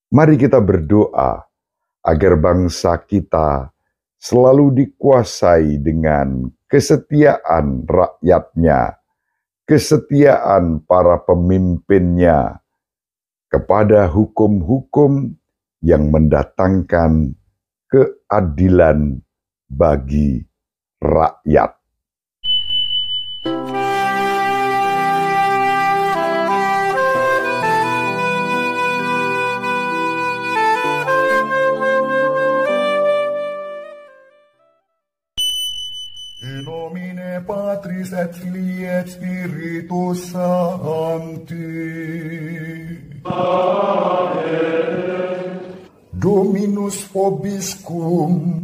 Mari kita berdoa agar bangsa kita selalu dikuasai dengan kesetiaan rakyatnya, kesetiaan para pemimpinnya kepada hukum-hukum yang mendatangkan keadilan bagi rakyat. In nomine Patris et Filii et Spiritus Sancti. Amen. Dominus vobiscum.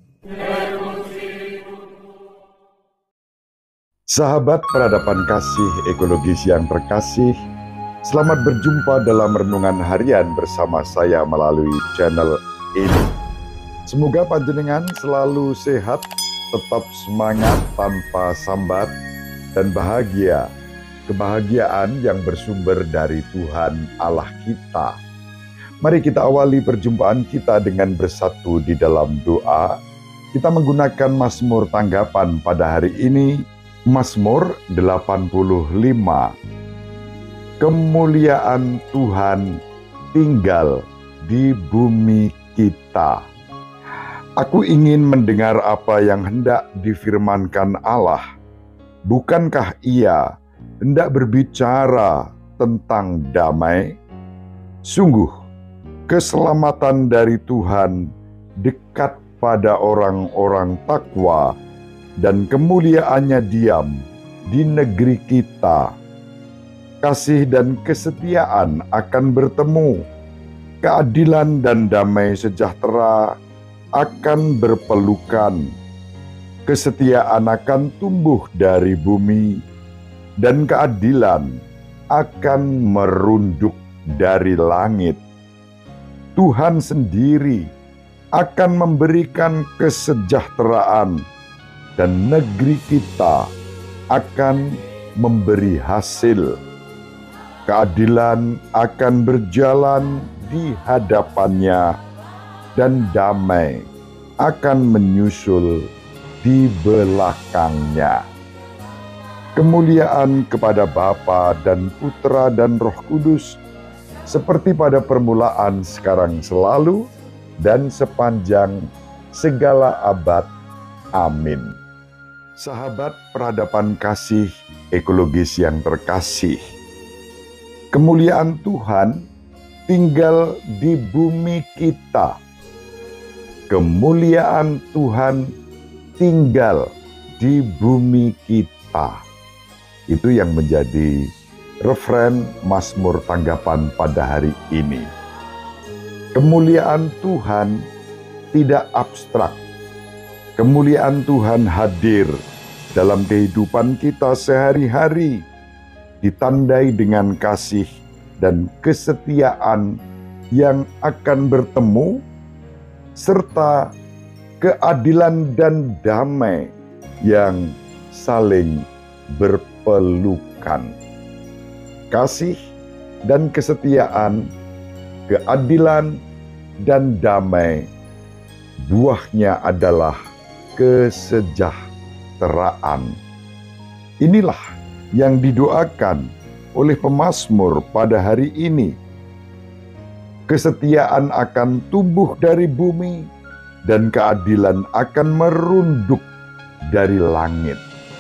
Sahabat peradaban kasih ekologis yang terkasih, selamat berjumpa dalam renungan harian bersama saya melalui channel ini. Semoga panjenengan selalu sehat, tetap semangat tanpa sambat, dan bahagia. Kebahagiaan yang bersumber dari Tuhan Allah kita. Mari kita awali perjumpaan kita dengan bersatu di dalam doa. Kita menggunakan Mazmur tanggapan pada hari ini, Mazmur 85. Kemuliaan Tuhan tinggal di bumi kita. Aku ingin mendengar apa yang hendak difirmankan Allah. Bukankah Ia hendak berbicara tentang damai? Sungguh, keselamatan dari Tuhan dekat pada orang-orang takwa, dan kemuliaannya diam di negeri kita. Kasih dan kesetiaan akan bertemu, keadilan dan damai sejahtera akan berpelukan. Kesetiaan akan tumbuh dari bumi, dan keadilan akan merunduk dari langit. Tuhan sendiri akan memberikan kesejahteraan, dan negeri kita akan memberi hasil. Keadilan akan berjalan di hadapannya, dan damai akan menyusul di belakangnya. Kemuliaan kepada Bapa dan Putra dan Roh Kudus, seperti pada permulaan, sekarang, selalu, dan sepanjang segala abad. Amin. Sahabat peradaban kasih ekologis yang terkasih, kemuliaan Tuhan tinggal di bumi kita. Kemuliaan Tuhan tinggal di bumi kita. Itu yang menjadi referen Mazmur tanggapan pada hari ini. Kemuliaan Tuhan tidak abstrak. Kemuliaan Tuhan hadir dalam kehidupan kita sehari-hari, ditandai dengan kasih dan kesetiaan yang akan bertemu, serta keadilan dan damai yang saling berpelukan. Kasih dan kesetiaan, keadilan dan damai, buahnya adalah kesejahteraan. Inilah yang didoakan oleh pemazmur pada hari ini. Kesetiaan akan tumbuh dari bumi, dan keadilan akan merunduk dari langit.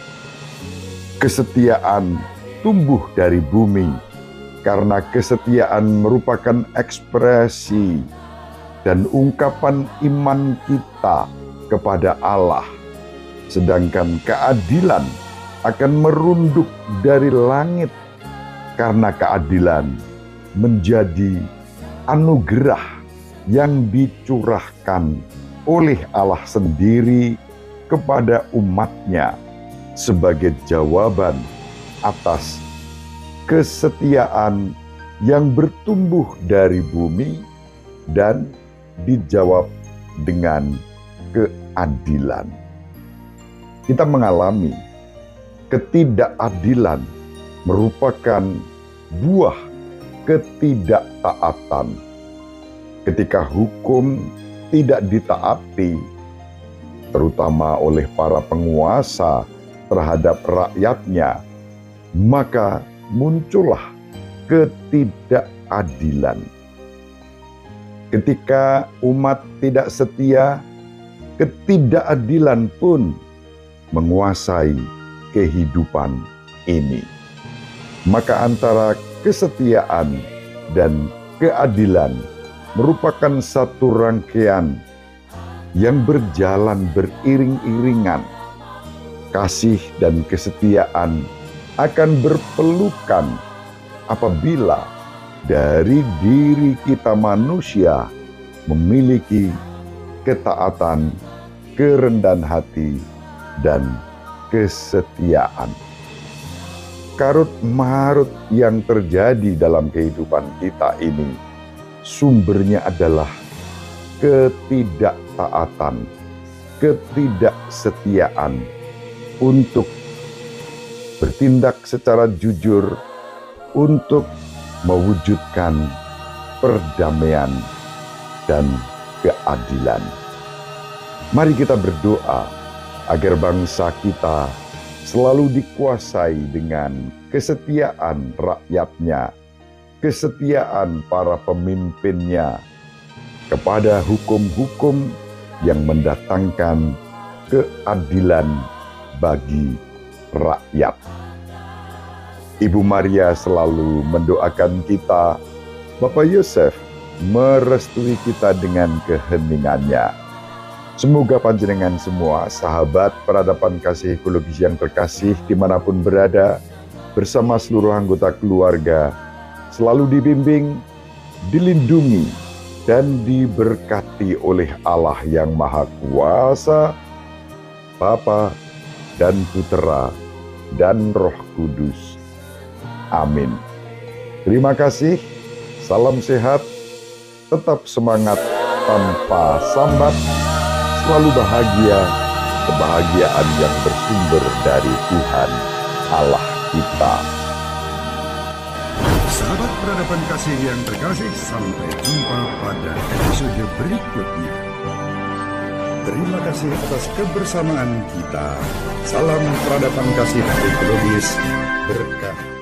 Kesetiaan tumbuh dari bumi, karena kesetiaan merupakan ekspresi dan ungkapan iman kita kepada Allah. Sedangkan keadilan akan merunduk dari langit, karena keadilan menjadi anugerah yang dicurahkan oleh Allah sendiri kepada umatnya sebagai jawaban atas kesetiaan yang bertumbuh dari bumi dan dijawab dengan keadilan. Kita mengalami ketidakadilan merupakan buah ketidaktaatan. ketika hukum tidak ditaati, terutama oleh para penguasa terhadap rakyatnya, maka muncullah ketidakadilan. Ketika umat tidak setia, ketidakadilan pun menguasai kehidupan ini. Maka antara kesetiaan dan keadilan merupakan satu rangkaian yang berjalan beriring-iringan. Kasih dan kesetiaan akan berpelukan apabila dari diri kita manusia memiliki ketaatan, kerendahan hati, dan kesetiaan. Karut marut yang terjadi dalam kehidupan kita ini sumbernya adalah ketidaktaatan, ketidaksetiaan untuk bertindak secara jujur, untuk mewujudkan perdamaian dan keadilan. Mari kita berdoa agar bangsa kita selalu dikuasai dengan kesetiaan rakyatnya, kesetiaan para pemimpinnya kepada hukum-hukum yang mendatangkan keadilan bagi rakyat. Ibu Maria selalu mendoakan kita, Bapak Yosef merestui kita dengan keheningannya. Semoga panjenengan semua, sahabat peradaban kasih ekologis yang terkasih dimanapun berada, bersama seluruh anggota keluarga, selalu dibimbing, dilindungi, dan diberkati oleh Allah yang Maha Kuasa, Bapa dan Putera dan Roh Kudus. Amin. Terima kasih, salam sehat, tetap semangat tanpa sambat, selalu bahagia, kebahagiaan yang bersumber dari Tuhan Allah kita. Sahabat peradaban kasih yang terkasih, sampai jumpa pada episode berikutnya. Terima kasih atas kebersamaan kita. Salam peradaban kasih ekologis berkah.